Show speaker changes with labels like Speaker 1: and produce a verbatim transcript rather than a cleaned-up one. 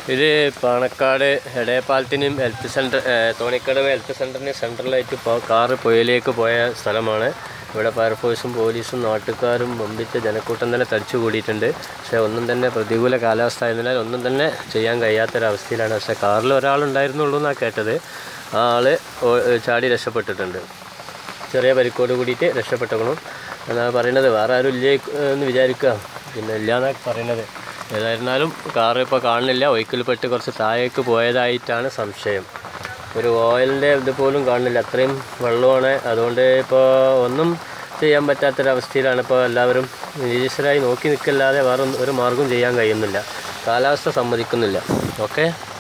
Speaker 1: ഇത് പാണക്കാട് എടയപ്പാലത്തിനും health centre Thonikkadavu health സെൻറ്ററിന് സെൻട്രലായിട്ട് ഇപ്പോൾ കാറ് പുഴയിലേക്ക് പോയ സ്ഥലമാണ്. ഇവിടെ ഫയർഫോഴ്സും പോലീസും നാട്ടുകാരും വമ്പിച്ച ജനക്കൂട്ടം തന്നെ തടിച്ചു കൂടിയിട്ടുണ്ട്. പക്ഷേ ഒന്നും തന്നെ പ്രതികൂല കാലാവസ്ഥ ആയതിനാൽ ഒന്നും തന്നെ ചെയ്യാൻ കഴിയാത്തൊരവസ്ഥയിലാണ്. പക്ഷേ കാറിൽ ഒരാളുണ്ടായിരുന്നുള്ളൂ എന്നാണ് കേട്ടത്. ആ ആൾ ചാടി രക്ഷപ്പെട്ടിട്ടുണ്ട്. ചെറിയ പരിക്കോട് കൂടിയിട്ട് രക്ഷപ്പെട്ടണം എന്നാണ് പറയുന്നത്. വേറെ ആരും ഇല്ലേ എന്ന് വിചാരിക്കുക, പിന്നെ ഇല്ല എന്നാണ് പറയുന്നത്. ഏതായിരുന്നാലും കാറ് ഇപ്പോൾ കാണുന്നില്ല. ഒഴുക്കിൽപ്പെട്ട് കുറച്ച് താഴേക്ക് പോയതായിട്ടാണ് സംശയം. ഒരു ഓയിലിൻ്റെ ഇതുപോലും കാണുന്നില്ല, അത്രയും വെള്ളമാണ്. അതുകൊണ്ട് ഇപ്പോൾ ഒന്നും ചെയ്യാൻ പറ്റാത്തൊരവസ്ഥയിലാണ് ഇപ്പോൾ എല്ലാവരും. നിരീശ്വരായി നോക്കി നിൽക്കല്ലാതെ വേറെ ഒരു മാർഗം ചെയ്യാൻ കഴിയുന്നില്ല. കാലാവസ്ഥ സമ്മതിക്കുന്നില്ല. ഓക്കെ.